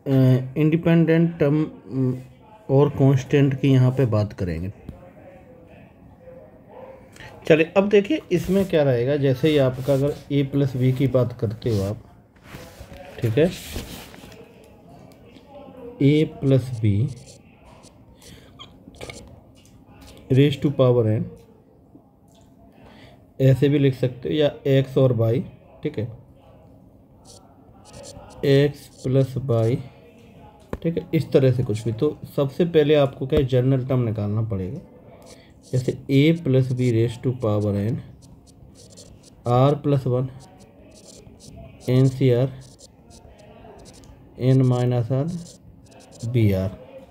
Independent term और constant की यहाँ पे बात करेंगे। चलिए अब देखिए इसमें क्या रहेगा। जैसे ही आपका अगर a प्लस बी की बात करते हो आप, ठीक है, a plus B raise to power n, ऐसे भी लिख सकते हो, या x और y, ठीक है, x प्लस वाई, ठीक है, इस तरह से कुछ भी। तो सबसे पहले आपको क्या है, जनरल टर्म निकालना पड़ेगा। जैसे a plus B raise to power n r plus one N C R N minus R B R,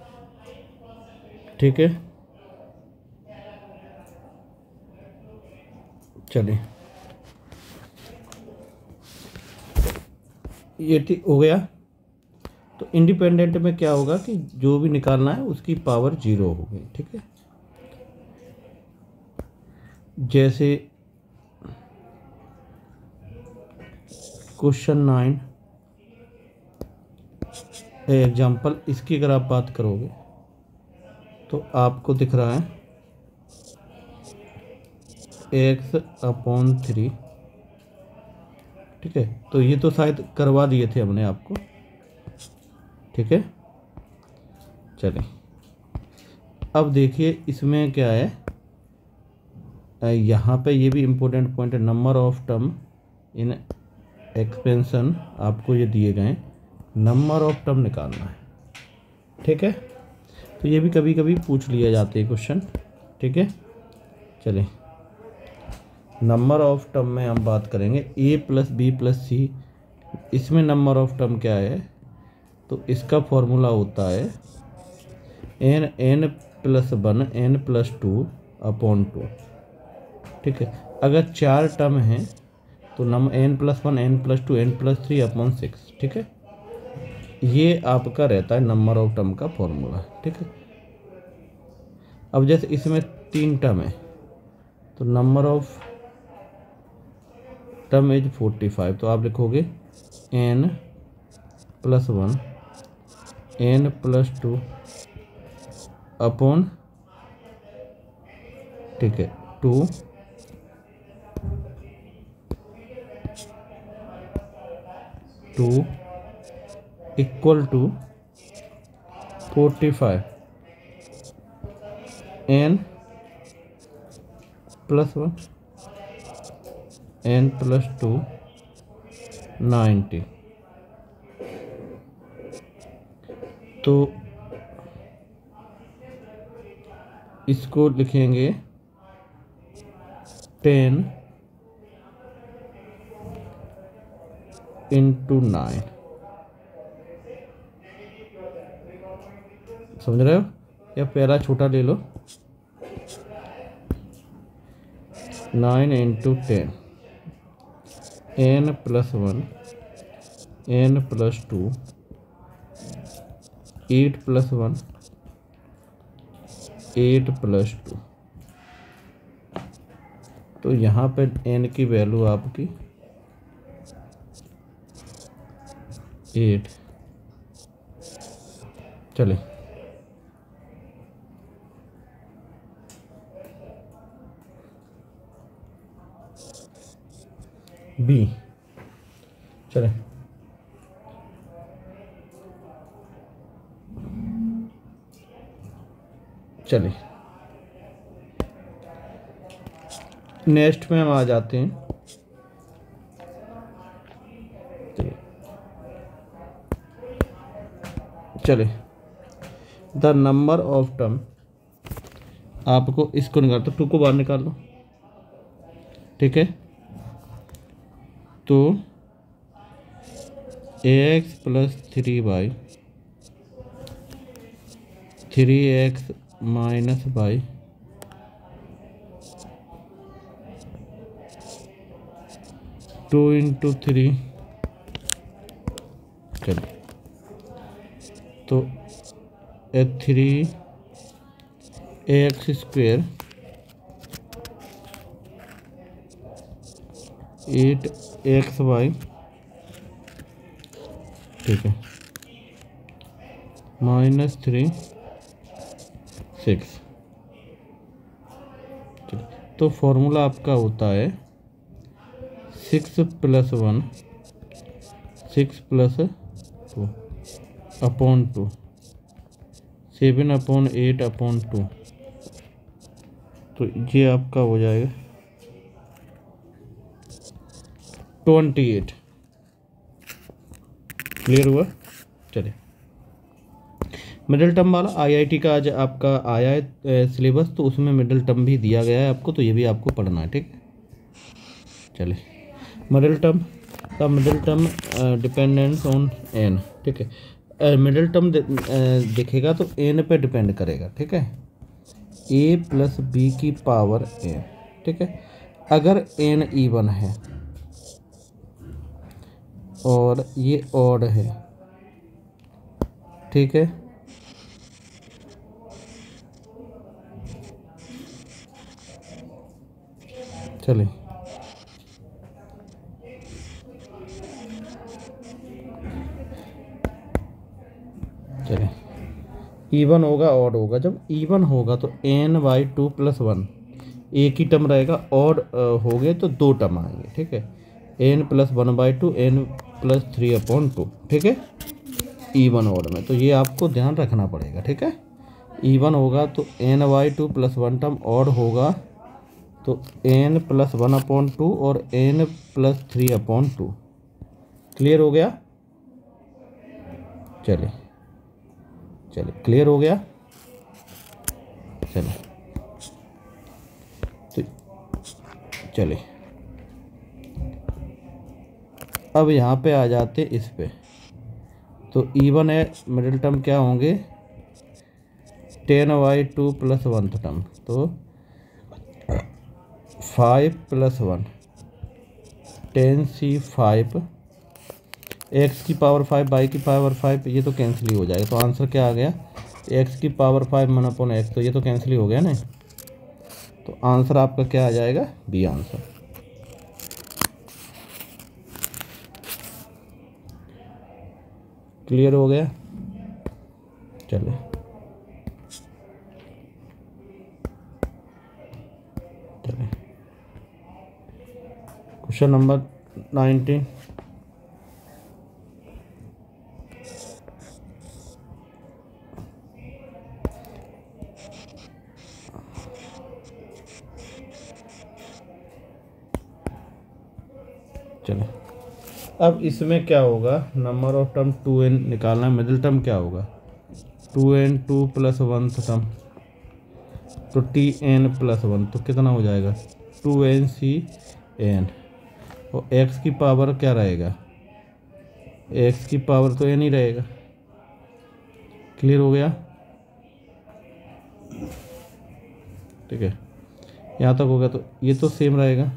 ठीक है। चलिए ये ठीक हो गया। तो इंडिपेंडेंट में क्या होगा कि जो भी निकालना है उसकी पावर 0 होगी, ठीक है। जैसे क्वेश्चन 9 एग्जाम्पल, इसकी अगर आप बात करोगे तो आपको दिख रहा है x/3, ठीक है। तो ये तो शायद करवा दिए थे हमने आपको, ठीक है। चलिए अब देखिए इसमें क्या है, यहाँ पे ये भी इम्पोर्टेंट पॉइंट है, number of term in expansion आपको ये दिए गए, नंबर ऑफ टर्म निकालना है, ठीक है। तो ये भी कभी कभी पूछ लिए जाते हैं क्वेश्चन, ठीक है। चलिए नंबर ऑफ टर्म में हम बात करेंगे a plus B plus C. इसमें नंबर ऑफ टर्म क्या है, तो इसका फॉर्मूला होता है n plus one n plus two upon two, ठीक है। अगर 4 टर्म हैं तो n plus one n plus two n plus three upon 6, ठीक है। ये आपका रहता है नंबर ऑफ टर्म का फॉर्मूला, ठीक है। अब जैसे इसमें 3 टर्म है तो नंबर ऑफ टर्म इज 45, तो आप लिखोगे n plus one n plus two upon, ठीक है, 2 equal to 45 n plus one n plus two 90। तो इसको लिखेंगे 10 इंटू 9, समझ रहे हो, या पहला छोटा ले लो, 9 into 10 n plus one n plus two 8 plus वन 8 प्लस टू। तो यहाँ पे n की वैल्यू आपकी 8। चले बी, चले चलिए नेक्स्ट में हम आ जाते हैं। चले द नंबर ऑफ टर्म, आपको इसको निकाल, तो 2 को बाहर निकाल लो, ठीक है। तो x plus 3y 3x minus y 2 into 3, चलिए तो 3x स्क्वेयर 8xy, ठीक है। -3 6। तो फॉर्मूला आपका होता है 6 + 1 6 + 2 अपॉन 2 7/8/2। तो ये आपका हो जाएगा 28। क्लियर हुआ। चलिए, मिडिल टर्म वाला आईआईटी का आज आपका आया है सिलेबस, तो उसमें मिडिल टर्म भी दिया गया है आपको, तो ये भी आपको पढ़ना है। ठीक है, चलिए, middle term dependence on N. ठीक है, मिडिल टर्म दिखेगा तो एन पे डिपेंड करेगा। ठीक है, a + b की पावर n। ठीक है, अगर n इवन है और ये ऑड है, ठीक है, चलिए, इवन होगा ऑड होगा। जब इवन होगा तो n/2 + 1 एक ही टर्म रहेगा, ऑड हो गए तो 2 टर्म आएंगे। ठीक है, n + 1/2 n + 3/2। ठीक है, इवन ऑड में तो ये आपको ध्यान रखना पड़ेगा। ठीक है, इवन होगा तो n/2 + 1 टर्म, ऑड होगा तो n + 1/2 और n + 3/2। क्लियर हो गया। चलिए, क्लियर हो गया। चलिए, तो चलिए अब यहाँ पे आ जाते इस पे। तो इवन है, मिडिल टर्म क्या होंगे 10/2 + 1 टर्म, तो 5 + 1 10c5 x की पावर 5 y की पावर 5, ये तो कैंसिल ही हो जाएगा। तो आंसर क्या आ गया x की पावर 5 1/x, तो ये तो कैंसिल ही हो गया ना। तो आंसर आपका क्या आ जाएगा बी आंसर। क्लियर हो गया। चलिए, क्वेश्चन नंबर 19। चलो, अब इसमें क्या होगा, नंबर ऑफ टर्म 2n निकालना है। मिडिल टर्म क्या होगा 2n 2 + 1 टर्म, तो tn + 1, तो कितना हो जाएगा 2ncn। और x की पावर क्या रहेगा, x की पावर तो n ही रहेगा। क्लियर हो गया। ठीक है, यहाँ तक हो गया। तो ये तो सेम रहेगा,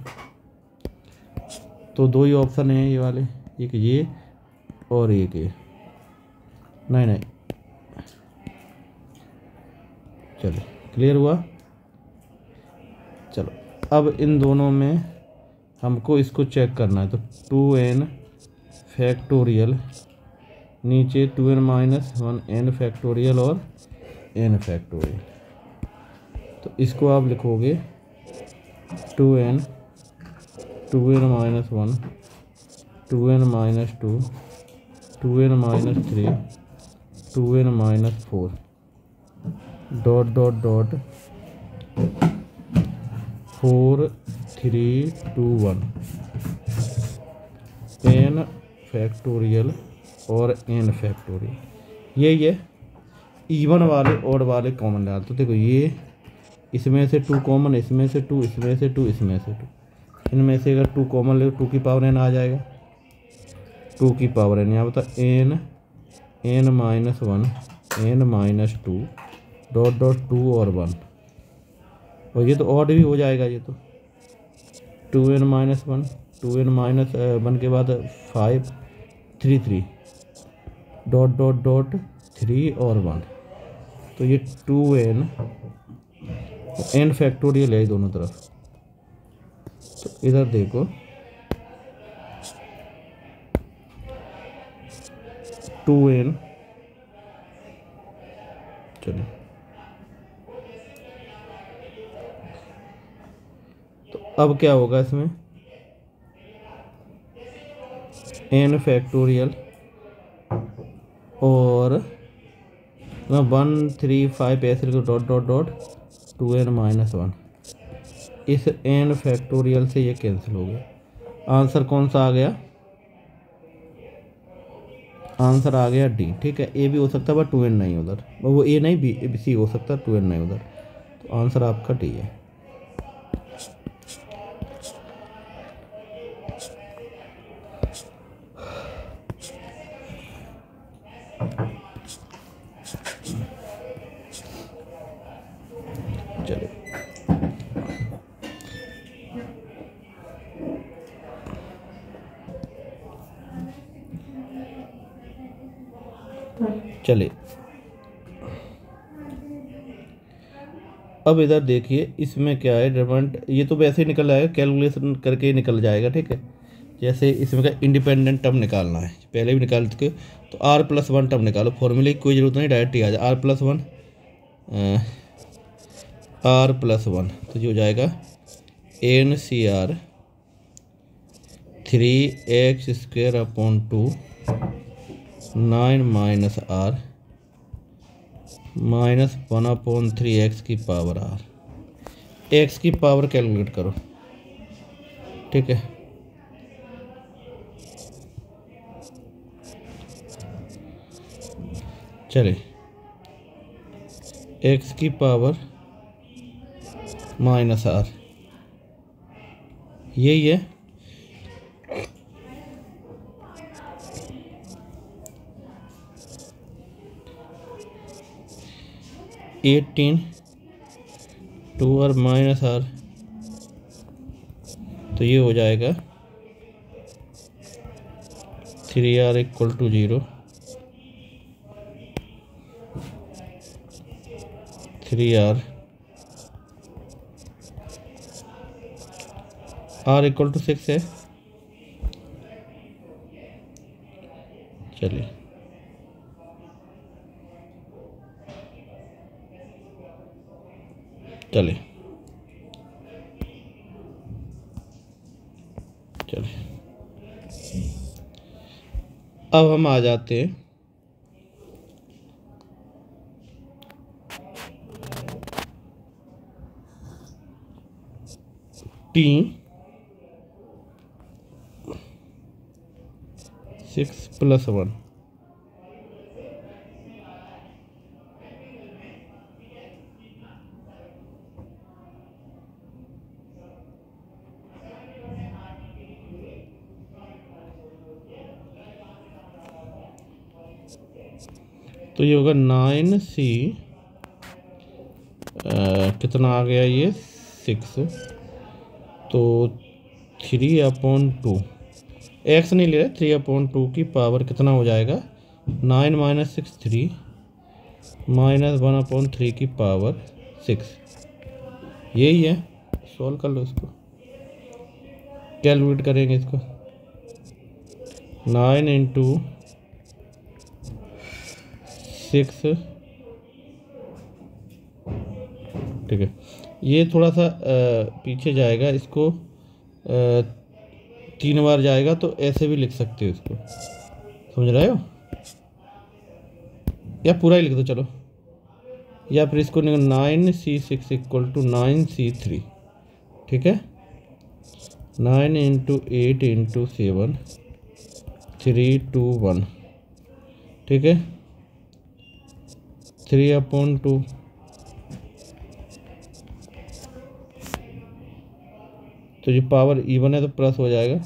तो 2 ही ऑप्शन हैं ये वाले, एक ये और एक ये। नहीं, चलो, क्लियर हुआ। चलो, अब इन दोनों में हमको इसको चेक करना है। तो 2n फैक्टोरियल, नीचे 2n - 1 n फैक्टोरियल और n फैक्टोरियल। तो इसको आप लिखोगे 2n - 1 2n - 2 2n - 3 2n - 4 dot dot dot 4 3 2 1 n factorial और n फैक्टोरियल। यही है। इवन वाले ऑड वाले कॉमन डाल, तो देखो ये इसमें से 2 कॉमन, इसमें से 2, इसमें से 2, इसमें से 2, इनमें से अगर 2 कॉमन ले 2 की पावर n आ जाएगा। 2 की पावर n, यहाँ बता n - 1 n - 2 डॉट डॉट 2 और 1, और ये तो ऑड भी हो जाएगा। ये तो 2n - 1 2n - 1 के बाद 5 3 3 डॉट डॉट डॉट 3 और 1, तो ये 2n n फैक्टोरियल है दोनों तरफ। तो इधर देखो 2n चलिए, तो अब क्या होगा इसमें, n फैक्टोरियल और 1 3 5 ऐसे डॉट डॉट डॉट 2n-1, इस n फैक्टोरियल से ये कैंसिल हो गया। आंसर कौन सा आ गया, आंसर आ गया डी। ठीक है, ए भी हो सकता है बट 2n नहीं उधर, वो ए नहीं बी सी हो सकता है, 2n नहीं उधर, तो आंसर आपका डी है। चलिए, चलिए अब इधर देखिए, इसमें क्या है डिमांड, ये तो वैसे ही निकल आएगा, कैलकुलेशन करके ही निकल जाएगा। ठीक है, जैसे इसमें का इंडिपेंडेंट टर्म निकालना है, पहले भी निकाल चुके, तो r+1 टर्म निकालो, फॉर्मूले की कोई ज़रूरत नहीं, डायरेक्ट ही आ जाए, r+1 तो ये हो जाएगा NCR 3x² 9 - r -1/3x की पावर r, x की पावर कैलकुलेट करो। ठीक है, चलिए, x की पावर -r, यही है। -18 2r -r, तो ये हो जाएगा 3r = 0, 3r r = 6 है। चलिए, चलिए अब हम आ जाते हैं T 6+1, तो ये होगा 9c, कितना आ गया ये 6, तो 3/2, x नहीं ले रहे, 3/2 की पावर कितना हो जाएगा, 9 - 6 3 -1/3 की पावर 6, यही है। सॉल्व कर लो इसको, कैलकुलेट करेंगे इसको, 9 × 6। ठीक है, ये थोड़ा सा पीछे जाएगा, इसको 3 बार जाएगा, तो ऐसे भी लिख सकते हो इसको, समझ रहे हो, या पूरा ही लिख दो चलो, या फिर इसको 9c6 = 9c3। ठीक है, 9 × 8 × 7 3 2 1। ठीक है, 3/2, तो ये पावर इवन है तो प्लस हो जाएगा,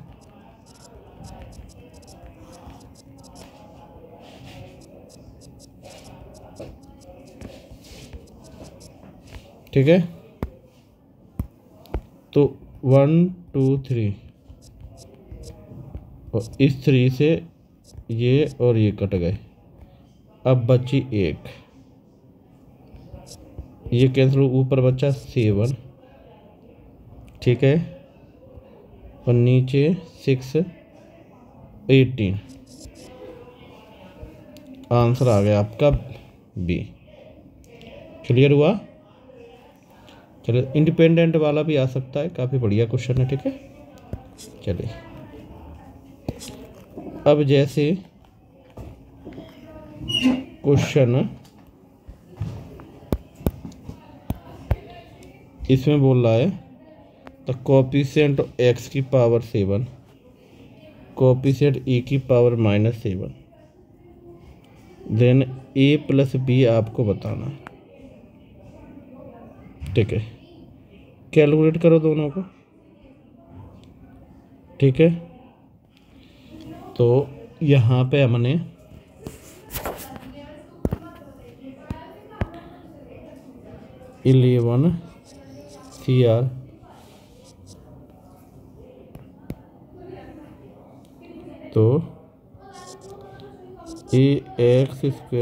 ठीक है, तो 1 2 3, और इस 3 से ये और ये कट गए, अब बची 1, ये कैंसिल, ऊपर बचा 7। ठीक है, और नीचे 6 18, आंसर आ गया आपका बी। क्लियर हुआ? चलिए, इंडिपेंडेंट वाला भी आ सकता है, काफ़ी बढ़िया क्वेश्चन है। ठीक है, चलिए अब जैसे क्वेश्चन इसमें बोल रहा है द कोएफिशिएंट ऑफ एक्स की पावर 7, कोएफिशिएंट ए की power -7, then A plus B आपको बताना। ठीक है, कैलकुलेट करो दोनों को। ठीक है, तो यहाँ पे हमने CR तो AX²।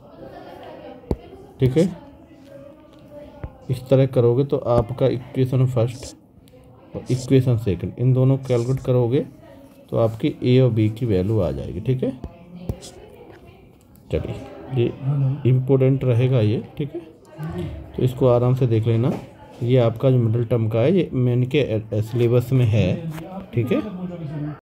ठीक है, इस तरह करोगे तो आपका इक्वेशन फर्स्ट और इक्वेशन सेकंड इन दोनों कैलकुलेट करोगे तो आपकी ए और बी की वैल्यू आ जाएगी। ठीक है, चलिए ये इम्पोर्टेंट रहेगा ये। ठीक है, तो इसको आराम से देख लेना। ये आपका जो मिडिल टर्म का है, ये मेन के सिलेबस में है। ठीक है।